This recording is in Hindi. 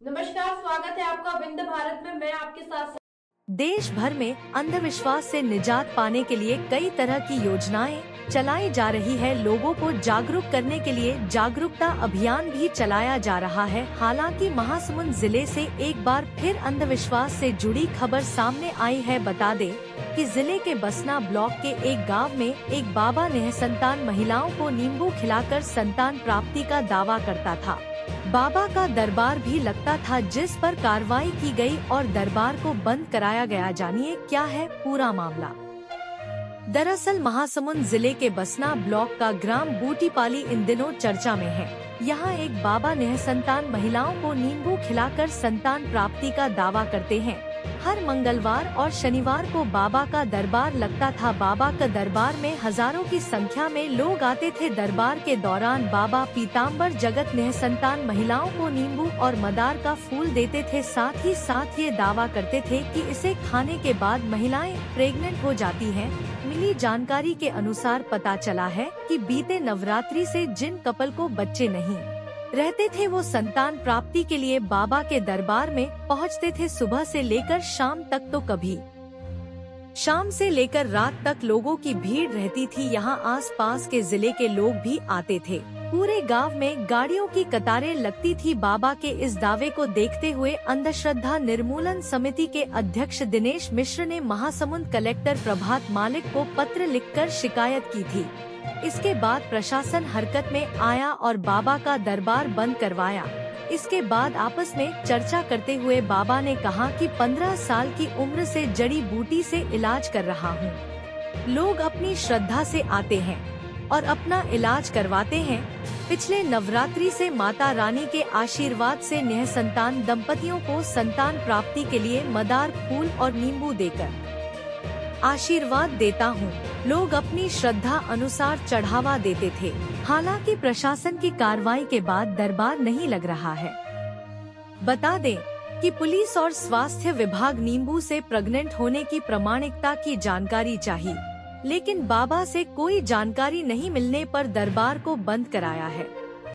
नमस्कार, स्वागत है आपका विंध्य भारत में। मैं आपके साथ। देश भर में अंधविश्वास से निजात पाने के लिए कई तरह की योजनाएं चलाई जा रही है। लोगों को जागरूक करने के लिए जागरूकता अभियान भी चलाया जा रहा है। हालांकि महासमुंद जिले से एक बार फिर अंधविश्वास से जुड़ी खबर सामने आई है। बता दें कि जिले के बसना ब्लॉक के एक गांव में एक बाबा निःसंतान महिलाओं को नींबू खिलाकर संतान प्राप्ति का दावा करता था। बाबा का दरबार भी लगता था, जिस पर कार्रवाई की गई और दरबार को बंद कराया गया। जानिए क्या है पूरा मामला। दरअसल महासमुंद जिले के बसना ब्लॉक का ग्राम बूटीपाली इन दिनों चर्चा में है। यहाँ एक बाबा निःसंतान महिलाओं को नींबू खिलाकर संतान प्राप्ति का दावा करते हैं। हर मंगलवार और शनिवार को बाबा का दरबार लगता था। बाबा का दरबार में हजारों की संख्या में लोग आते थे। दरबार के दौरान बाबा पीताम्बर जगत निःसंतान महिलाओं को नींबू और मदार का फूल देते थे। साथ ही साथ ये दावा करते थे कि इसे खाने के बाद महिलाएं प्रेग्नेंट हो जाती हैं। मिली जानकारी के अनुसार पता चला है कि बीते नवरात्रि से जिन कपल को बच्चे नहीं रहते थे, वो संतान प्राप्ति के लिए बाबा के दरबार में पहुंचते थे। सुबह से लेकर शाम तक तो कभी शाम से लेकर रात तक लोगों की भीड़ रहती थी। यहाँ आसपास के जिले के लोग भी आते थे। पूरे गांव में गाड़ियों की कतारें लगती थी। बाबा के इस दावे को देखते हुए अंधश्रद्धा निर्मूलन समिति के अध्यक्ष दिनेश मिश्र ने महासमुंद कलेक्टर प्रभात मालिक को पत्र लिखकर शिकायत की थी। इसके बाद प्रशासन हरकत में आया और बाबा का दरबार बंद करवाया। इसके बाद आपस में चर्चा करते हुए बाबा ने कहा कि 15 साल की उम्र से जड़ी बूटी से इलाज कर रहा हूँ। लोग अपनी श्रद्धा से आते हैं और अपना इलाज करवाते हैं। पिछले नवरात्रि से माता रानी के आशीर्वाद से निःसंतान दंपतियों को संतान प्राप्ति के लिए मदार, फूल और नींबू देकर आशीर्वाद देता हूँ। लोग अपनी श्रद्धा अनुसार चढ़ावा देते थे। हालांकि प्रशासन की कार्रवाई के बाद दरबार नहीं लग रहा है। बता दें कि पुलिस और स्वास्थ्य विभाग नींबू से प्रेग्नेंट होने की प्रामाणिकता की जानकारी चाहिए, लेकिन बाबा से कोई जानकारी नहीं मिलने पर दरबार को बंद कराया है।